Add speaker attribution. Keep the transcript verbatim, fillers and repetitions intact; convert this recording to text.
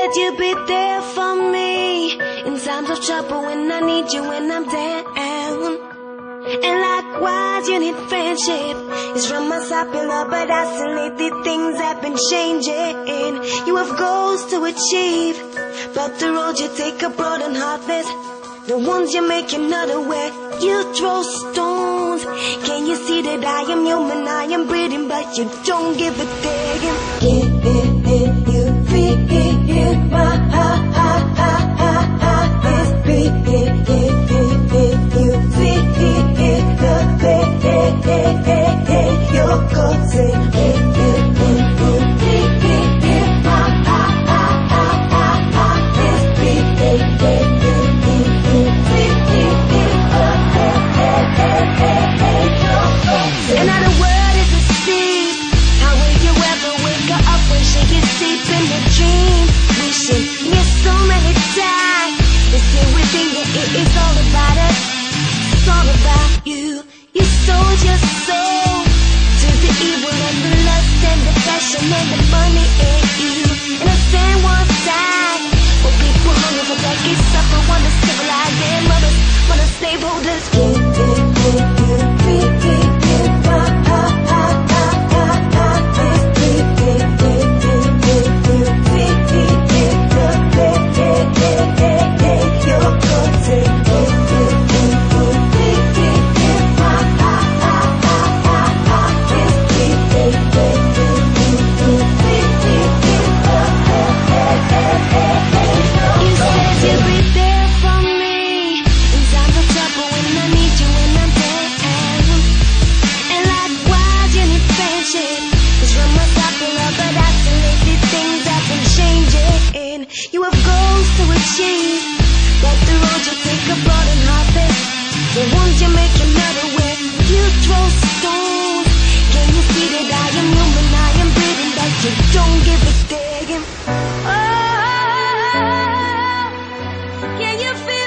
Speaker 1: said you'd be there for me in times of trouble, when I need you, when I'm down. And likewise, you need friendship. It's from my side, love, but I see lately things have been changing. You have goals to achieve, but the road you take abroad and heartless, the ones you make you're not aware. You throw stones. Can you see that I am human, I am breathing, but you don't give a damn. Give it, you feel my heart, heart, heart, heart, heart, this beat, it, it, it, it, you feel it, the way, it, it, it, it, your God say, it, it, it, you feel it, my heart, heart, heart, heart, heart, this beat, it, it, it, it, you feel it, the way, it, it, it, it, your God say. Another word is a seed. How will you ever wake her up when she gets deep in the dream? Wishing you so many times. It's still within you, it is all about us. It's all about you. You sold your soul to the evil and the lust and the passion and the money in you. And the sand one side, but people hungry for decades, suffer, wanna civilize their mothers, wanna slaveholders. Give it, give you, feel it, give my heart, heart, heart, heart, heart, this beat, it, it, it, it, you feel it, it, the way, it, it, it, it, your God say, it, it, it, you feel it, give my heart, heart, heart, heart, heart, this beat, it, it, it, you, you feel it, it, the way, it, it, it, it, your God say. You said you'd be there for me in times of trouble, when I need you, when I'm down. And likewise, you need friendship. It's from my side, love, but I see lately things have been changing. You have goals to achieve, but the road you take abroad and heartless, the ones you make you not aware. You throw stones. Can you see that I am human, I am breathing, but you don't give a damn? Oh, can you feel